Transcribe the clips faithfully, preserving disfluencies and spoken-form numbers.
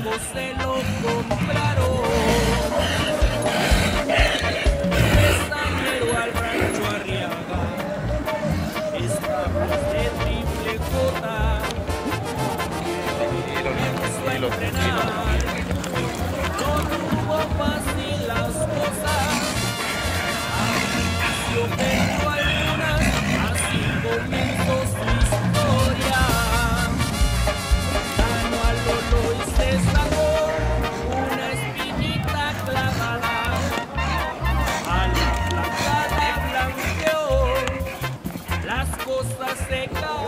Blanco se lo compraron. Pestañero al rancho Arriaga, estamos de triple J. Empezó a entrenar, no tuvo fácil las cosas. Al inicio perdió algunas, así comenzó su historia. Ganó a Lolo y se sacó una espinita clavada. A la plata blanqueó, las cosas se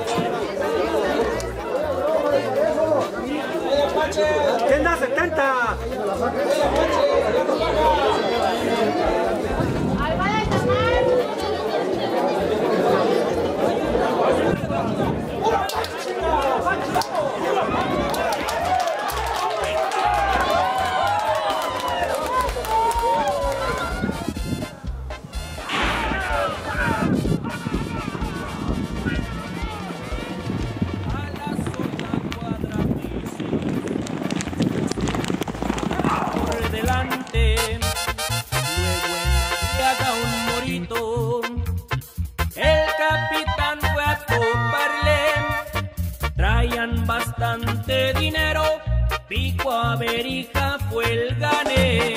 ¡Tienda setenta! delante, luego en la Arriaga un morito, el capitán fue a toparle, traían bastante dinero, pico a verija fue el gané,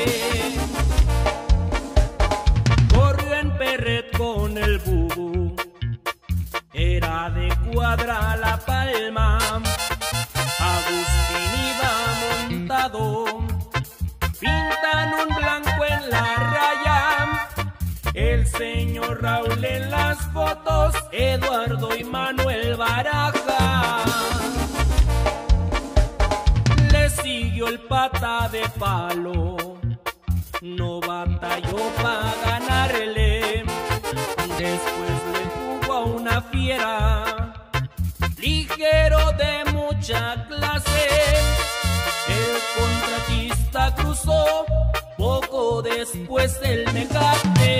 corrió en perret con el bubu, era de Cuadra La Palma, Agustín iba montado. Pintan un blanco en la raya, el señor Raúl en las fotos, Eduardo y Manuel Baraja. Le siguió el Pata de Palo, no batalló para ganarle, después le jugó a una fiera, ligero de mucha clase. El contratista cruzó, poco después el Mecate.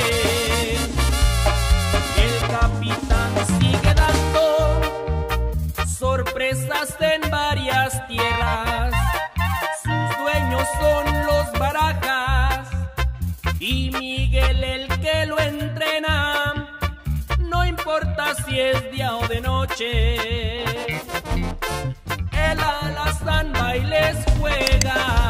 El capitán sigue dando sorpresas en varias tierras. Sus dueños son los Barajas y Miguel el que lo entrena. No importa si es día o de noche, el alazán bailes juega.